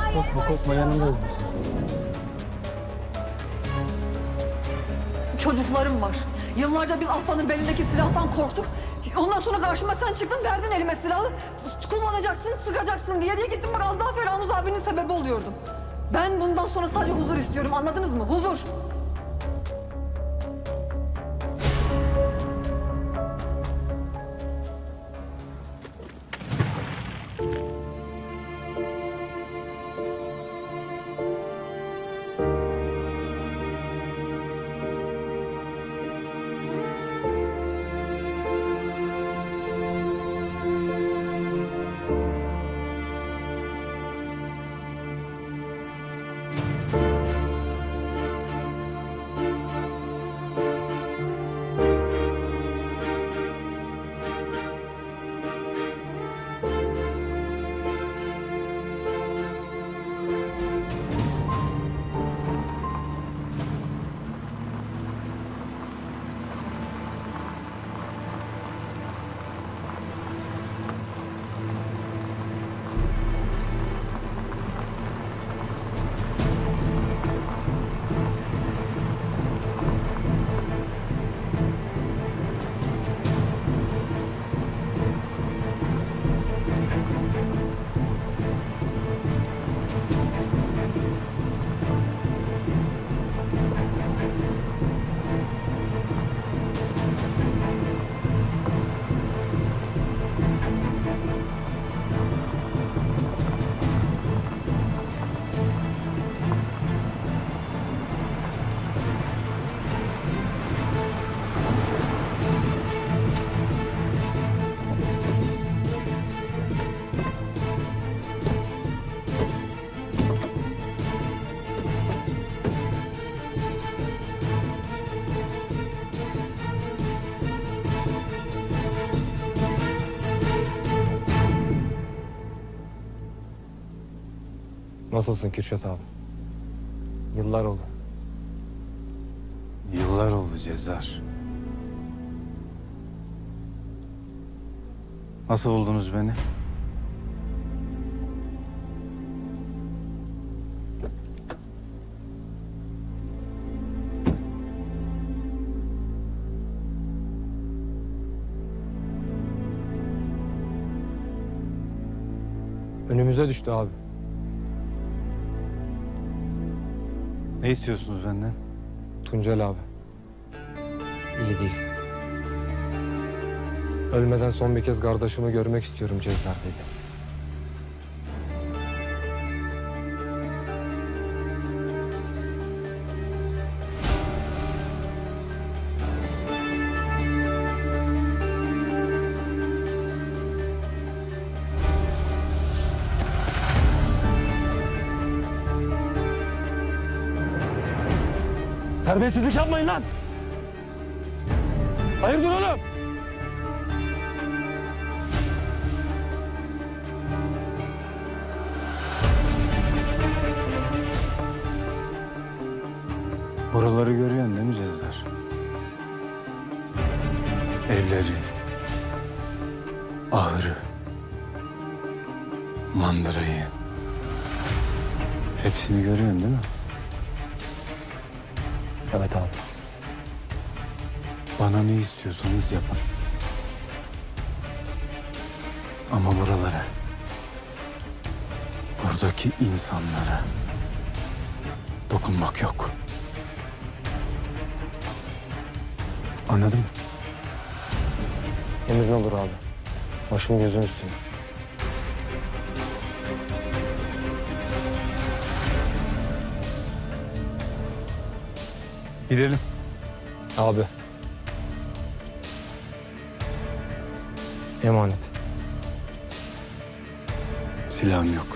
Korkma yanındayız biz. Çocuklarım var. Yıllarca biz Affan'ın belindeki silahtan korktuk. Ondan sonra karşıma sen çıktın, verdin elime silahı. Kullanacaksın, sıkacaksın diye gittim. Bak az daha Feranuz abinin sebebi oluyordum. Ben bundan sonra sadece huzur istiyorum, anladınız mı? Huzur. Nasılsın Kürşat abi? Yıllar oldu. Yıllar oldu Cezar. Nasıl buldunuz beni? Önümüze düştü abi. Ne istiyorsunuz benden? Tuncel abi. İyi değil. Ölmeden son bir kez kardeşimi görmek istiyorum Cezar dedi. Terbiyesizlik yapmayın lan! Hayırdır oğlum? Buraları görüyorsun değil mi Cezar? Evleri, ahırı, mandırayı. Hepsini görüyorsun değil mi? Evet abi. Bana ne istiyorsanız yapın. Ama buralara, buradaki insanlara dokunmak yok. Anladın mı? Emrin olur abi. Başım gözün üstüne. Gidelim. Abi. Emanet. Silahım yok.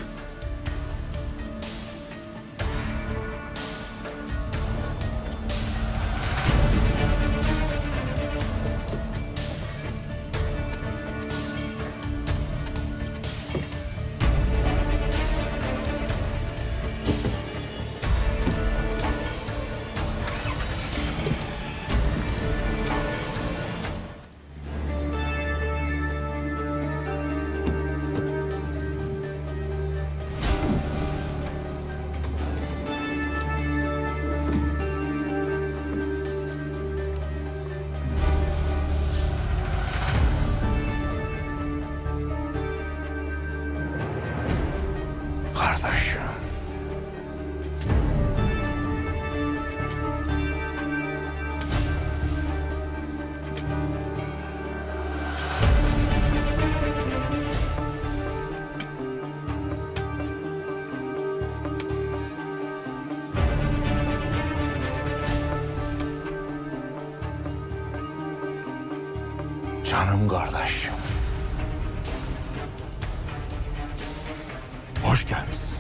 Kardeşim. Canım kardeşim. Hoş gelmişsin.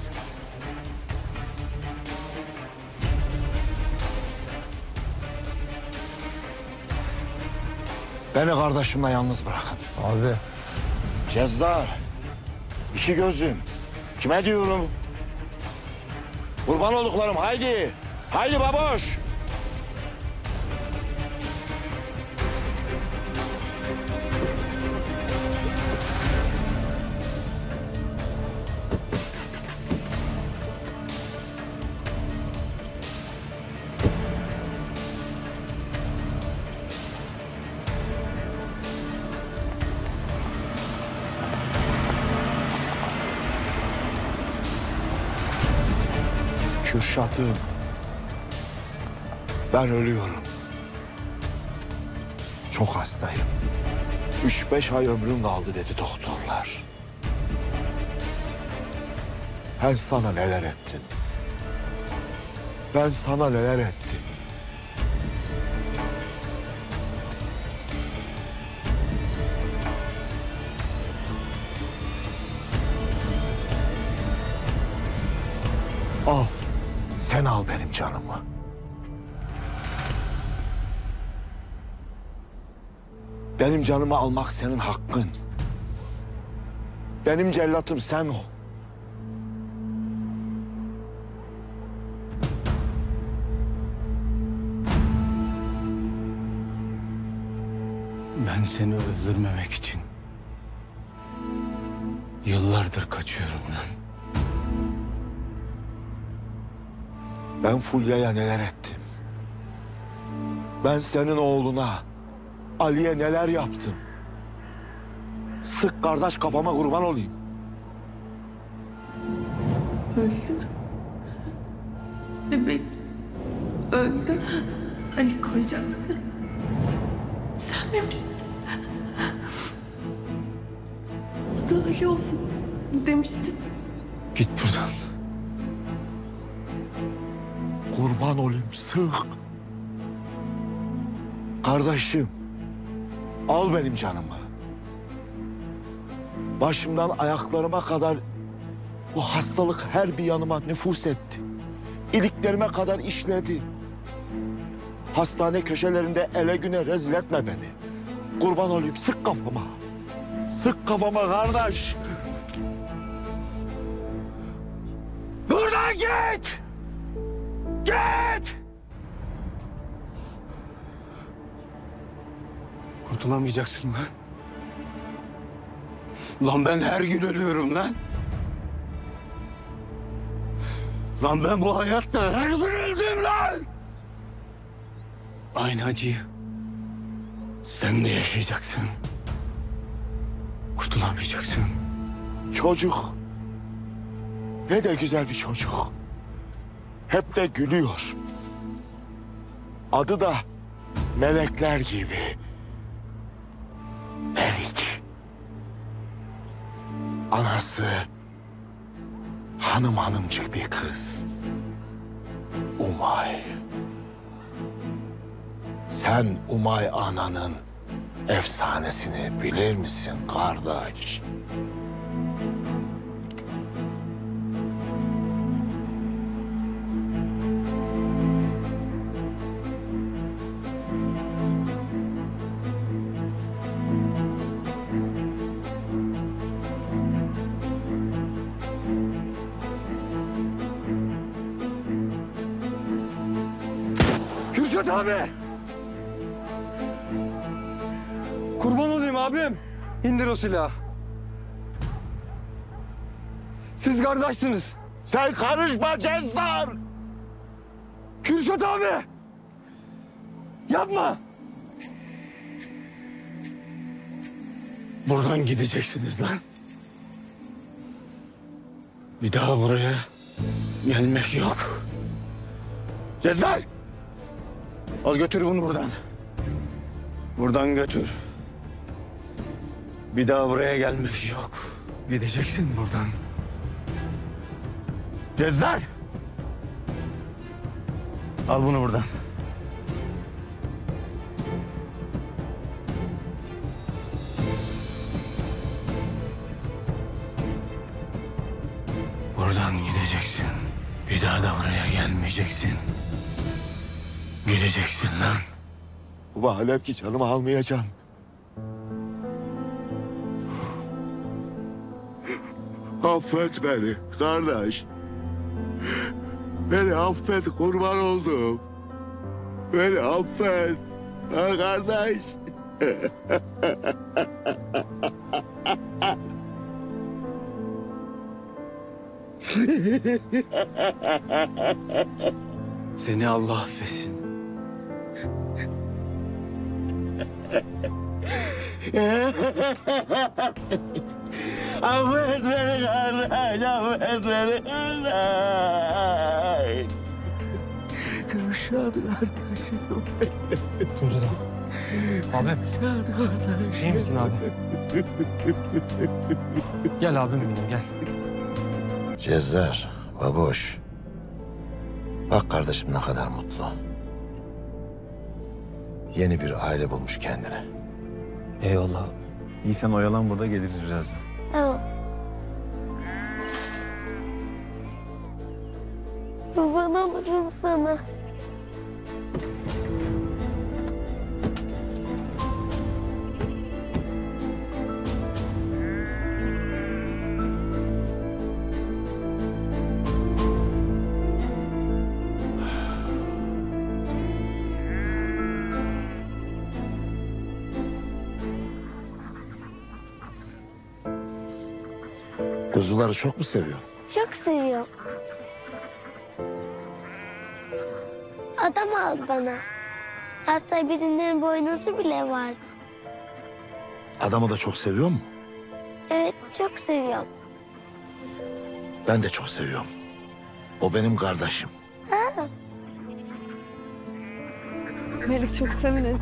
Beni kardeşimle yalnız bırakın. Abi. Cezzar, iki gözlüm. Kime diyorum? Kurban olduklarım, haydi. Haydi baboş. Kürşat'ım, ben ölüyorum. Çok hastayım. 3-5 ay ömrüm kaldı dedi doktorlar. Ben sana neler ettim? Ben sana neler ettim? Al. Sen al benim canımı. Benim canımı almak senin hakkın. Benim cellatım sen ol. Ben seni öldürmemek için yıllardır kaçıyorum lan. Ben Fulya'ya neler ettim? Ben senin oğluna, Ali'ye neler yaptım? Sık kardeş kafama kurban olayım. Öldü. Bebek öldü. Ali koyacaktı. Sen demiştin. Adı Ali olsun demiştin. Git buradan. Kurban olayım sık. Kardeşim, al benim canımı. Başımdan ayaklarıma kadar bu hastalık her bir yanıma nüfuz etti. İliklerime kadar işledi. Hastane köşelerinde ele güne rezil etme beni. Kurban olayım sık kafama. Sık kafama kardeş. Buradan git! Git! Kurtulamayacaksın lan. Lan ben her gün ölüyorum lan. Lan ben bu hayatta her gün öldüm lan. Aynı acıyı sen de yaşayacaksın. Kurtulamayacaksın. Çocuk. Ne de güzel bir çocuk. Hep de gülüyor. Adı da melekler gibi. Melik. Anası hanımcık bir kız. Umay. Sen Umay ananın efsanesini bilir misin kardeş? Kürşat abi! Kurban olayım abim. İndir o silahı. Siz kardeşsiniz. Sen karışma Cezzar! Kürşat abi! Yapma! Buradan gideceksiniz lan. Bir daha buraya gelmek yok. Cezar! Al götür bunu buradan. Buradan götür. Bir daha buraya gelmek yok. Gideceksin buradan. Cezar! Al bunu buradan. Buradan gideceksin. Bir daha da buraya gelmeyeceksin. Gideceksin lan. Madem ki canımı almayacağım. Affet beni kardeş. Beni affet, kurban oldum. Beni affet. Ha kardeş. Seni Allah affetsin. Affet beni kardeş, affet beni kardeş. Kürşat kardeşim. Kürşat abi. Abim. İyi misin abi? Gel abim benim gel. Cezzar, baboş. Bak kardeşim ne kadar mutlu. Yeni bir aile bulmuş kendine. Eyvallah abi. İyi sen oyalan burada geliriz birazdan. Tamam. Kurban olurum sana. Kuzuları çok mu seviyorsun? Çok seviyorum. Adam aldı bana. Hatta birinin boynuzu bile vardı. Adamı da çok seviyor mu? Evet, çok seviyorum. Ben de çok seviyorum. O benim kardeşim. Melik çok sevinecek.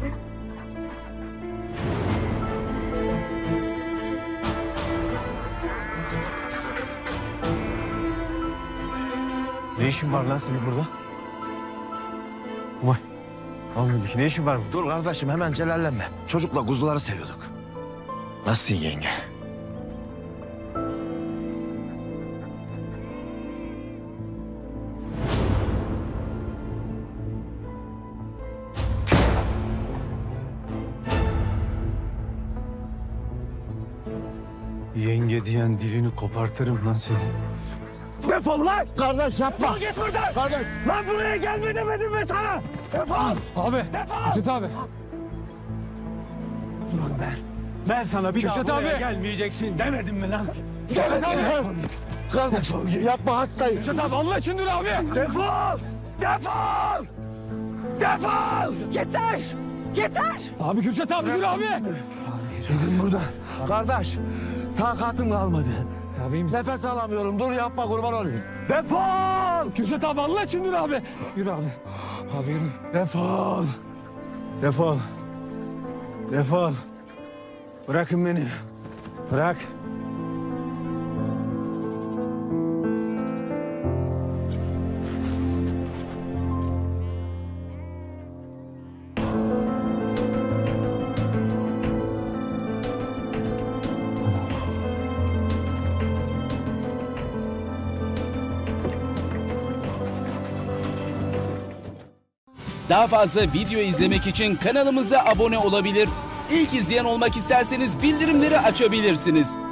Ne işin var lan senin burada? Vay. Anladık. Ne işin var burada? Dur kardeşim hemen celallenme. Çocukla kuzuları seviyorduk. Nasılsın yenge? Yenge diyen dilini kopartırım lan seni. Defol lan! Kardeş yapma. Defol git buradan! Kardeş. Lan buraya gelme demedim mi sana? Defol! Abi. Defol! Kürşat abi. Ulan ben sana bir Kürşat daha buraya abi. gelmeyeceksin demedim mi lan? Kürşat abi. Kardeş yapma, hastayım. Kürşat abi Allah için dur abi. Defol! Defol! Defol! Yeter! Yeter! Abi Kürşat abi dur abi. Gidin buradan. Kardeş takatım kalmadı. Abi iyi misin? Nefes alamıyorum. Dur yapma, kurban olayım. Defol! Kürşat abi Allah için dur abi. Yürü abi. Abi yürü. Defol. Defol. Defol. Bırakın beni. Bırak. Daha fazla video izlemek için kanalımıza abone olabilir. İlk izleyen olmak isterseniz bildirimleri açabilirsiniz.